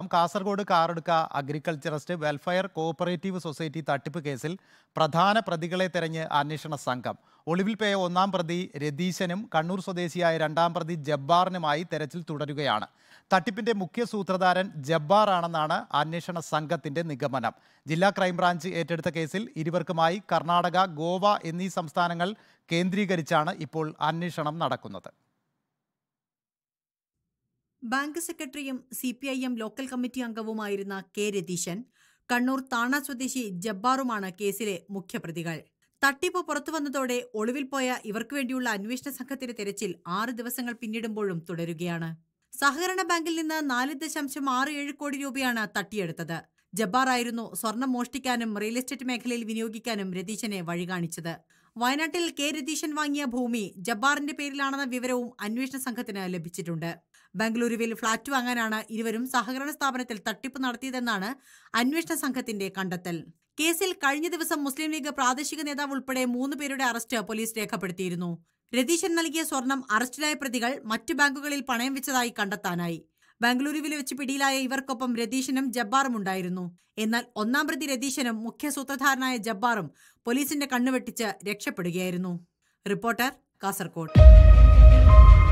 Kasaragod Karadukka agriculturist welfare cooperative society തട്ടിപ്പ് കേസിൽ പ്രധാന പ്രതികളെ തെരഞ്ഞ് അന്വേഷണ സംഘം. ഒളിവിൽ പോയ ഒന്നാം പ്രതി രതീശനും കണ്ണൂർ സ്വദേശിയായ രണ്ടാം പ്രതി ജബ്ബാറിനുമായി തെരച്ചിൽ തുടരുകയാണ്. തട്ടിപ്പിന്റെ മുഖ്യ സൂത്രധാരൻ ജബ്ബാറാണെന്നാണ് അന്വേഷണ സംഘത്തിന്റെ നിഗമനം. ജില്ലാ ക്രൈംബ്രാഞ്ച് ഏറ്റെടുത്ത കേസിൽ ഇരുവർക്കുമായി കർണാടക, ഗോവ എന്നീ സംസ്ഥാനങ്ങൾ കേന്ദ്രീകരിച്ചാണ് ഇപ്പോൾ അന്വേഷണം നടക്കുന്നത്. ബാങ്ക് സെക്രട്ടറിയും CPIM ലോക്കൽ കമ്മിറ്റി അംഗവുമായിരുന്ന കെ രതീശൻ, കണ്ണൂർ താണ സ്വദേശി ജബ്ബാറുമാണ് കേസിലെ മുഖ്യപ്രതികൾ. തട്ടിപ്പ് പുറത്തുവന്നതോടെ ഒളിവിൽ പോയ ഇവർക്കു വേണ്ടിയുള്ള അന്വേഷണ സംഘത്തിന്റെ തെരച്ചിൽ 6 ദിവസങ്ങൾ പിന്നിടുമ്പോഴും തുടരുകയാണ്. സഹകരണ ബാങ്കിൽ നിന്ന് 4.67 കോടി രൂപയാണ് തട്ടിയെടുത്തത്. ജബ്ബാറായിരുന്നു സ്വർണം മോഷ്ടിക്കാനും റിയൽ എസ്റ്റേറ്റ് മേഖലയിൽ വിനിയോഗിക്കാനും രതീശനെ വഴികാണിച്ചത്. വയനാട്ടിൽ കെ രതീശൻ വാങ്ങിയ ഭൂമി ജബ്ബാറിന്റെ പേരിലാണെന്ന വിവരവും അന്വേഷണ സംഘത്തിന് ലഭിച്ചിട്ടുണ്ട്. ബംഗളൂരുവിൽ ഫ്ളാറ്റ് വാങ്ങാനാണ് ഇരുവരും സഹകരണ സ്ഥാപനത്തിൽ തട്ടിപ്പ് നടത്തിയതെന്നാണ് അന്വേഷണ സംഘത്തിന്റെ കണ്ടെത്തൽ. കേസിൽ കഴിഞ്ഞ ദിവസം മുസ്ലിം ലീഗ് പ്രാദേശിക നേതാവ് ഉൾപ്പെടെ 3 പേരുടെ അറസ്റ്റ് പോലീസ് രേഖപ്പെടുത്തിയിരുന്നു. രതീശൻ നൽകിയ സ്വർണം അറസ്റ്റിലായ പ്രതികൾ മറ്റു ബാങ്കുകളിൽ പണയം വെച്ചതായി കണ്ടെത്താനായി. ബംഗളൂരുവിൽ വെച്ച് പിടിയിലായ ഇവർക്കൊപ്പം രതീശനും ജബ്ബാറും ഉണ്ടായിരുന്നു. എന്നാൽ ഒന്നാം പ്രതി രതീശനും മുഖ്യ സൂത്രധാരനായ ജബ്ബാറും പോലീസിന്റെ കണ്ണുവെട്ടിച്ച് രക്ഷപ്പെടുകയായിരുന്നു. റിപ്പോർട്ടർ, കാസർഗോഡ്.